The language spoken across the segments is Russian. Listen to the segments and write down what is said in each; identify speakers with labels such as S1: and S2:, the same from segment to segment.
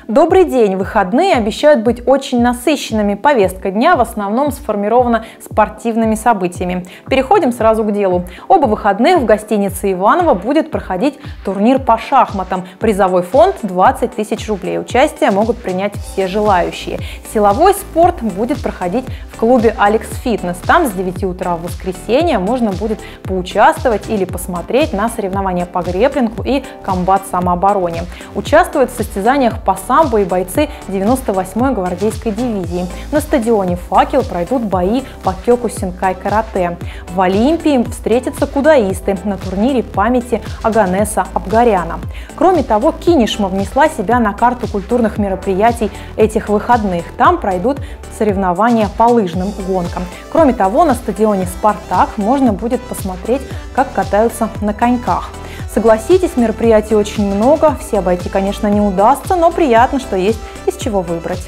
S1: Добрый день! Выходные обещают быть очень насыщенными. Повестка дня в основном сформирована спортивными событиями. Переходим сразу к делу. Оба выходных в гостинице Иваново будет проходить турнир по шахматам. Призовой фонд 20 тысяч рублей. Участие могут принять все желающие. Силовой спорт будет проходить в клубе «Алекс Фитнес». Там с 9 утра в воскресенье можно будет поучаствовать или посмотреть на соревнования по грэпплингу и комбат-самообороне. Участвуют в состязаниях по самбо и бойцы 98-й гвардейской дивизии. На стадионе «Факел» пройдут бои по кёкусинкай-карате. В Олимпии встретятся кудаисты на турнире памяти Оганеса Абгаряна. Кроме того, Кинешма внесла себя на карту культурных мероприятий этих выходных. Там пройдут соревнования по лыжным гонкам. Кроме того, на стадионе «Спартак» можно будет посмотреть, как катаются на коньках. Согласитесь, мероприятий очень много, все обойти, конечно, не удастся, но приятно, что есть из чего выбрать.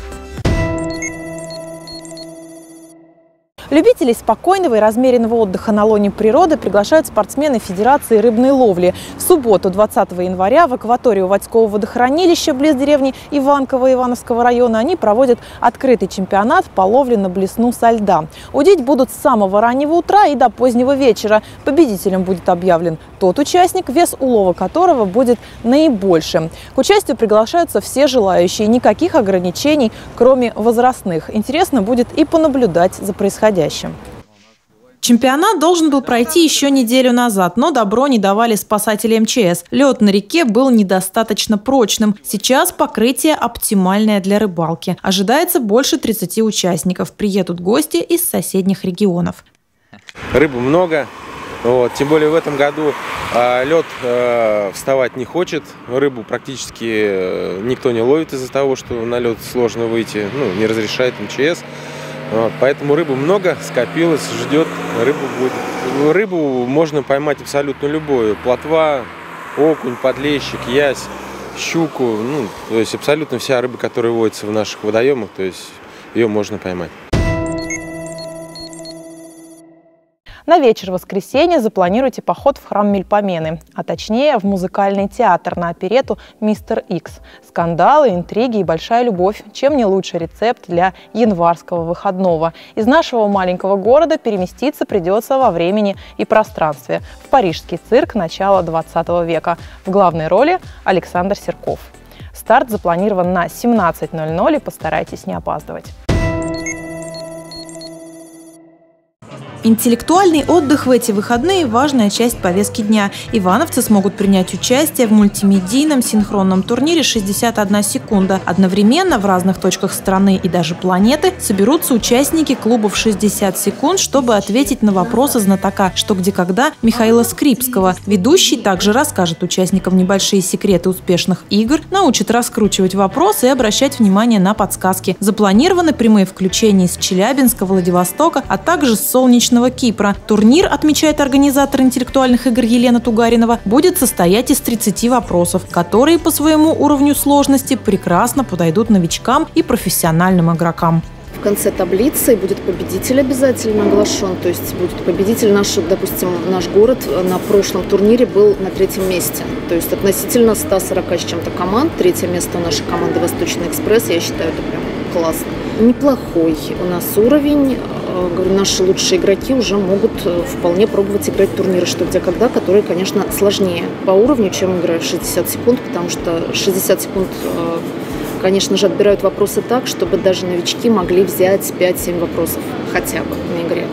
S1: Любителей спокойного и размеренного отдыха на лоне природы приглашают спортсмены Федерации рыбной ловли. В субботу, 20 января, в акватории Уводского водохранилища близ деревни Иванково Ивановского района они проводят открытый чемпионат по ловле на блесну со льда. Удить будут с самого раннего утра и до позднего вечера. Победителем будет объявлен тот участник, вес улова которого будет наибольшим. К участию приглашаются все желающие, никаких ограничений, кроме возрастных. Интересно будет и понаблюдать за происходящим. Чемпионат должен был пройти еще неделю назад, но добро не давали спасатели МЧС. Лед на реке был недостаточно прочным. Сейчас покрытие оптимальное для рыбалки. Ожидается больше 30 участников. Приедут гости из соседних регионов.
S2: Рыбы много. Тем более в этом году лед вставать не хочет. Рыбу практически никто не ловит из-за того, что на лед сложно выйти. Не разрешает МЧС. Поэтому рыбы много, скопилось, ждет, рыбу будет. Рыбу можно поймать абсолютно любую. Плотва, окунь, подлещик, ясь, щуку. То есть абсолютно вся рыба, которая водится в наших водоемах, то есть ее можно поймать.
S1: На вечер воскресенья запланируйте поход в храм Мельпомены, а точнее в музыкальный театр на оперетту «Мистер Икс». Скандалы, интриги и большая любовь. Чем не лучший рецепт для январского выходного? Из нашего маленького города переместиться придется во времени и пространстве. В парижский цирк начала 20 века. В главной роли Александр Серков. Старт запланирован на 17:00 и постарайтесь не опаздывать. Интеллектуальный отдых в эти выходные – важная часть повестки дня. Ивановцы смогут принять участие в мультимедийном синхронном турнире «61 секунда». Одновременно в разных точках страны и даже планеты соберутся участники клубов «60 секунд», чтобы ответить на вопросы знатока «Что, где, когда» Михаила Скрипского. Ведущий также расскажет участникам небольшие секреты успешных игр, научит раскручивать вопросы и обращать внимание на подсказки. Запланированы прямые включения из Челябинска, Владивостока, а также с солнечного Кипра. Турнир, отмечает организатор интеллектуальных игр Елена Тугаринова, будет состоять из 30 вопросов, которые по своему уровню сложности прекрасно подойдут новичкам и профессиональным игрокам.
S3: В конце таблицы будет победитель обязательно оглашен, то есть будет победитель наш, допустим, наш город на прошлом турнире был на 3-м месте, то есть относительно 140 с чем-то команд, 3-е место у нашей команды «Восточный экспресс», я считаю, это прям классно. Неплохой у нас уровень, говорю, наши лучшие игроки уже могут вполне пробовать играть турниры «Что, где, когда», которые, конечно, сложнее по уровню, чем играть 60 секунд, потому что 60 секунд, конечно же, отбирают вопросы так, чтобы даже новички могли взять 5-7 вопросов хотя бы на игре.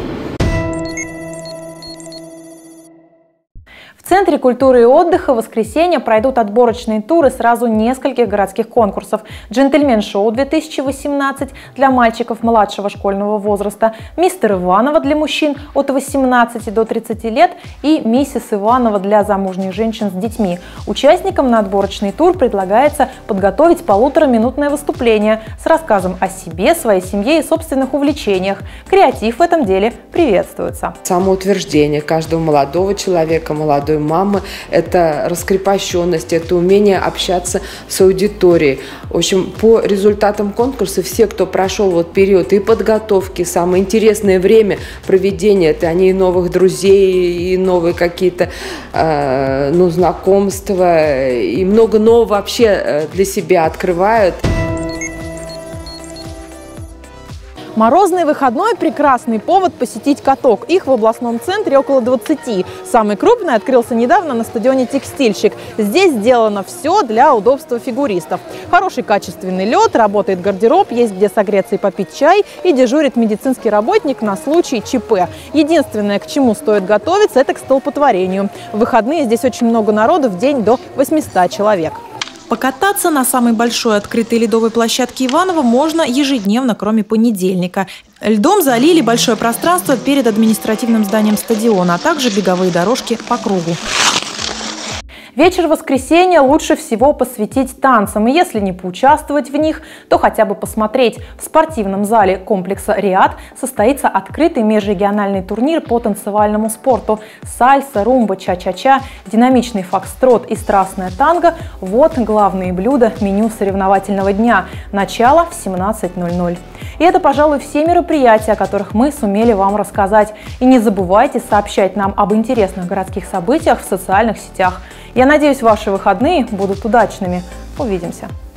S1: В Центре культуры и отдыха в воскресенье пройдут отборочные туры сразу нескольких городских конкурсов. «Джентльмен-шоу 2018» для мальчиков младшего школьного возраста, «Мистер Иваново» для мужчин от 18 до 30 лет и «Миссис Иваново» для замужних женщин с детьми. Участникам на отборочный тур предлагается подготовить 1,5-минутное выступление с рассказом о себе, своей семье и собственных увлечениях. Креатив в этом деле приветствуется.
S4: Самоутверждение каждого молодого человека, молодой мамы, это раскрепощенность, это умение общаться с аудиторией. В общем, по результатам конкурса все, кто прошел период и подготовки, самое интересное время проведения, это они и новых друзей, и новые какие-то знакомства, и много нового вообще для себя открывают.
S1: Морозный выходной – прекрасный повод посетить каток. Их в областном центре около 20. Самый крупный открылся недавно на стадионе «Текстильщик». Здесь сделано все для удобства фигуристов. Хороший качественный лед, работает гардероб, есть где согреться и попить чай, и дежурит медицинский работник на случай ЧП. Единственное, к чему стоит готовиться – это к столпотворению. В выходные здесь очень много народу, в день до 800 человек. Покататься на самой большой открытой ледовой площадке Иваново можно ежедневно, кроме понедельника. Льдом залили большое пространство перед административным зданием стадиона, а также беговые дорожки по кругу. Вечер воскресенья лучше всего посвятить танцам. И если не поучаствовать в них, то хотя бы посмотреть. В спортивном зале комплекса «Риад» состоится открытый межрегиональный турнир по танцевальному спорту. Сальса, румба, ча-ча-ча, динамичный фокстрот и страстное танго – вот главные блюда меню соревновательного дня. Начало в 17:00. И это, пожалуй, все мероприятия, о которых мы сумели вам рассказать. И не забывайте сообщать нам об интересных городских событиях в социальных сетях. Я надеюсь, ваши выходные будут удачными. Увидимся!